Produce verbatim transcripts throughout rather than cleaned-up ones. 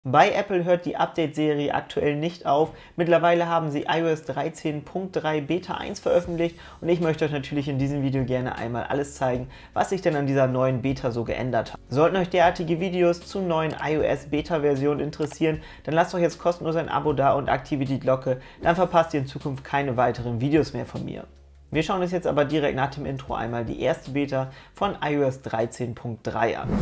Bei Apple hört die Update-Serie aktuell nicht auf. Mittlerweile haben sie i O S dreizehn Punkt drei Beta eins veröffentlicht und ich möchte euch natürlich in diesem Video gerne einmal alles zeigen, was sich denn an dieser neuen Beta so geändert hat. Sollten euch derartige Videos zu neuen iOS Beta-Versionen interessieren, dann lasst euch jetzt kostenlos ein Abo da und aktiviert die Glocke, dann verpasst ihr in Zukunft keine weiteren Videos mehr von mir. Wir schauen uns jetzt aber direkt nach dem Intro einmal die erste Beta von i O S dreizehn Punkt drei an.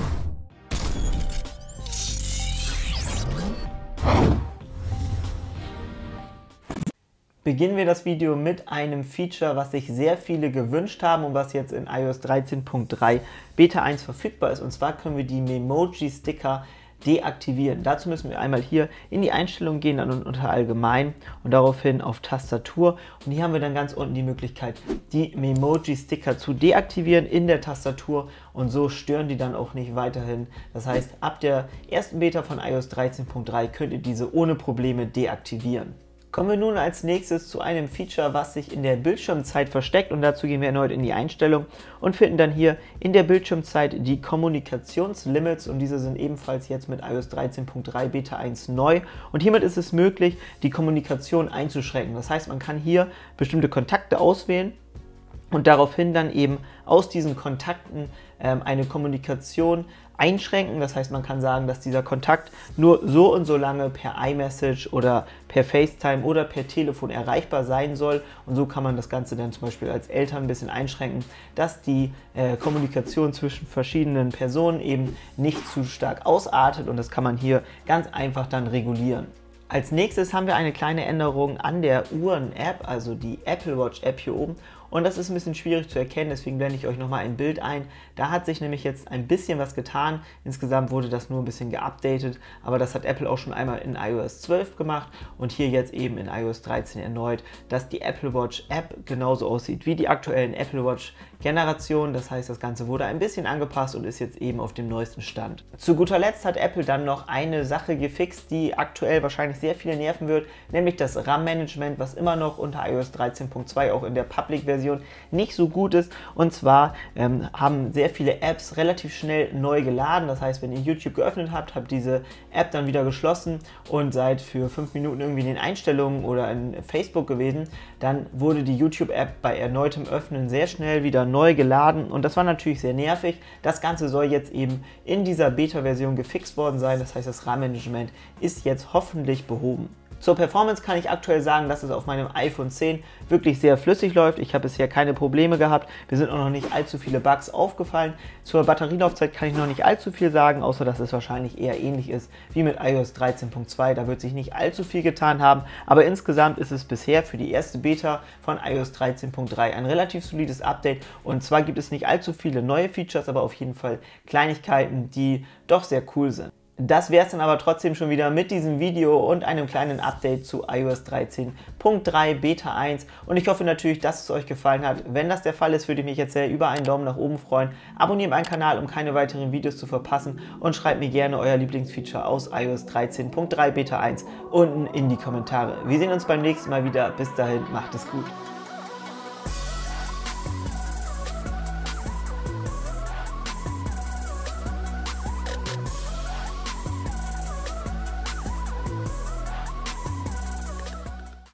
Beginnen wir das Video mit einem Feature, was sich sehr viele gewünscht haben und was jetzt in i O S dreizehn Punkt drei Beta eins verfügbar ist. Und zwar können wir die Memoji-Sticker deaktivieren. Dazu müssen wir einmal hier in die Einstellungen gehen, dann unter Allgemein und daraufhin auf Tastatur. Und hier haben wir dann ganz unten die Möglichkeit, die Memoji-Sticker zu deaktivieren in der Tastatur und so stören die dann auch nicht weiterhin. Das heißt, ab der ersten Beta von i O S dreizehn Punkt drei könnt ihr diese ohne Probleme deaktivieren. Kommen wir nun als nächstes zu einem Feature, was sich in der Bildschirmzeit versteckt, und dazu gehen wir erneut in die Einstellung und finden dann hier in der Bildschirmzeit die Kommunikationslimits, und diese sind ebenfalls jetzt mit i O S dreizehn Punkt drei Beta eins neu, und hiermit ist es möglich, die Kommunikation einzuschränken. Das heißt, man kann hier bestimmte Kontakte auswählen und daraufhin dann eben aus diesen Kontakten ähm, eine Kommunikation einschränken. Das heißt, man kann sagen, dass dieser Kontakt nur so und so lange per iMessage oder per FaceTime oder per Telefon erreichbar sein soll, und so kann man das Ganze dann zum Beispiel als Eltern ein bisschen einschränken, dass die äh, Kommunikation zwischen verschiedenen Personen eben nicht zu stark ausartet, und das kann man hier ganz einfach dann regulieren. Als nächstes haben wir eine kleine Änderung an der Uhren-App, also die Apple Watch-App hier oben. Und das ist ein bisschen schwierig zu erkennen, deswegen blende ich euch nochmal ein Bild ein. Da hat sich nämlich jetzt ein bisschen was getan. Insgesamt wurde das nur ein bisschen geupdatet, aber das hat Apple auch schon einmal in i O S zwölf gemacht und hier jetzt eben in i O S dreizehn erneut, dass die Apple Watch App genauso aussieht wie die aktuellen Apple Watch Generationen. Das heißt, das Ganze wurde ein bisschen angepasst und ist jetzt eben auf dem neuesten Stand. Zu guter Letzt hat Apple dann noch eine Sache gefixt, die aktuell wahrscheinlich sehr viele nerven wird, nämlich das RAM-Management, was immer noch unter i O S dreizehn Punkt zwei auch in der Public-Version nicht so gut ist. Und zwar ähm, haben sehr viele Apps relativ schnell neu geladen. Das heißt, wenn ihr YouTube geöffnet habt, habt diese App dann wieder geschlossen und seid für fünf Minuten irgendwie in den Einstellungen oder in Facebook gewesen, dann wurde die YouTube-App bei erneutem Öffnen sehr schnell wieder neu geladen, und das war natürlich sehr nervig. Das Ganze soll jetzt eben in dieser Beta-Version gefixt worden sein. Das heißt, das RAM-Management ist jetzt hoffentlich behoben. Zur Performance kann ich aktuell sagen, dass es auf meinem iPhone zehn wirklich sehr flüssig läuft. Ich habe bisher keine Probleme gehabt. Mir sind auch noch nicht allzu viele Bugs aufgefallen. Zur Batterielaufzeit kann ich noch nicht allzu viel sagen, außer dass es wahrscheinlich eher ähnlich ist wie mit i O S dreizehn Punkt zwei. Da wird sich nicht allzu viel getan haben, aber insgesamt ist es bisher für die erste Beta von i O S dreizehn Punkt drei ein relativ solides Update, und zwar gibt es nicht allzu viele neue Features, aber auf jeden Fall Kleinigkeiten, die doch sehr cool sind. Das wäre es dann aber trotzdem schon wieder mit diesem Video und einem kleinen Update zu i O S dreizehn Punkt drei Beta eins, und ich hoffe natürlich, dass es euch gefallen hat. Wenn das der Fall ist, würde ich mich jetzt sehr über einen Daumen nach oben freuen. Abonniert meinen Kanal, um keine weiteren Videos zu verpassen, und schreibt mir gerne euer Lieblingsfeature aus i O S dreizehn Punkt drei Beta eins unten in die Kommentare. Wir sehen uns beim nächsten Mal wieder. Bis dahin, macht es gut.